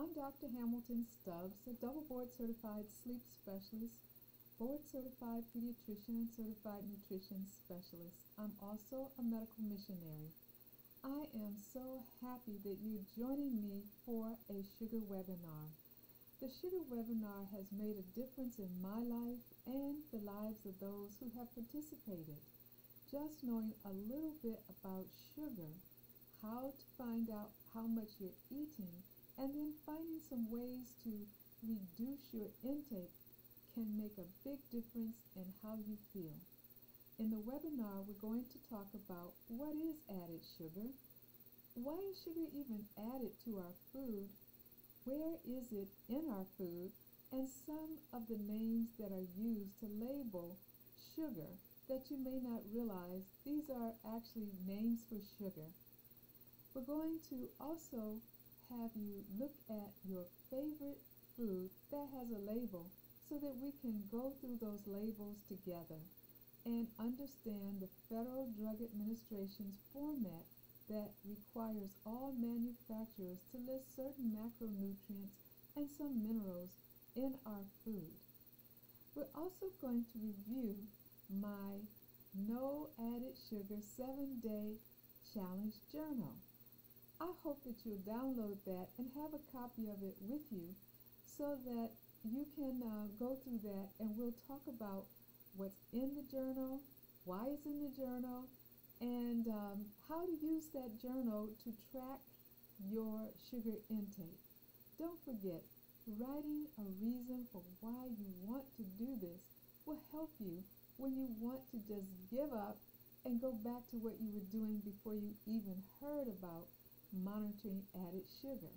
I'm Dr. Hamilton Stubbs, a double board certified sleep specialist, board certified pediatrician, and certified nutrition specialist. I'm also a medical missionary. I am so happy that you're joining me for a sugar webinar. The sugar webinar has made a difference in my life and the lives of those who have participated. Just knowing a little bit about sugar, how to find out how much you're eating, and then finding some ways to reduce your intake can make a big difference in how you feel. In the webinar, we're going to talk about what is added sugar, why is sugar even added to our food, where is it in our food, and some of the names that are used to label sugar that you may not realize these are actually names for sugar. We're going to also have you look at your favorite food that has a label so that we can go through those labels together and understand the Federal Drug Administration's format that requires all manufacturers to list certain macronutrients and some minerals in our food. We're also going to review my No Added Sugar 7-Day Challenge Journal. I hope that you'll download that and have a copy of it with you so that you can go through that, and we'll talk about what's in the journal, why it's in the journal, and how to use that journal to track your sugar intake. Don't forget, writing a reason for why you want to do this will help you when you want to just give up and go back to what you were doing before you even heard about monitoring added sugar.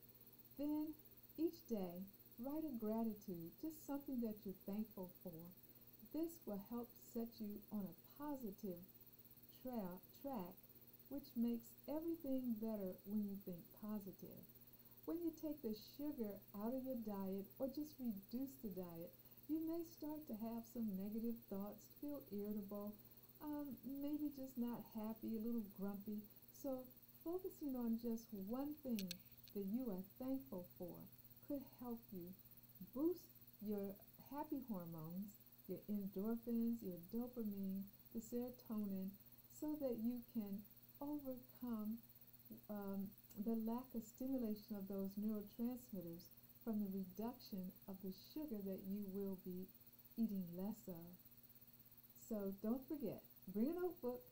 Then, each day, write a gratitude, just something that you're thankful for. This will help set you on a positive track, which makes everything better when you think positive. When you take the sugar out of your diet or just reduce the diet, you may start to have some negative thoughts, feel irritable, maybe just not happy, a little grumpy. So focusing on just one thing that you are thankful for could help you boost your happy hormones, your endorphins, your dopamine, the serotonin, so that you can overcome the lack of stimulation of those neurotransmitters from the reduction of the sugar that you will be eating less of. So don't forget, bring a notebook,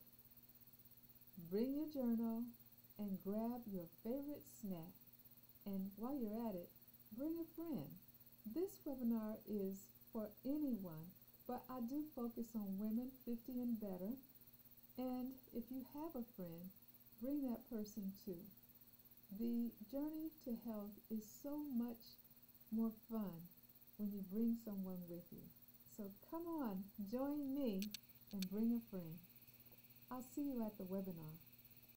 bring your journal, and grab your favorite snack. And while you're at it, bring a friend. This webinar is for anyone, but I do focus on women 50 and better. And if you have a friend, bring that person too. The journey to health is so much more fun when you bring someone with you. So come on, join me and bring a friend. I'll see you at the webinar.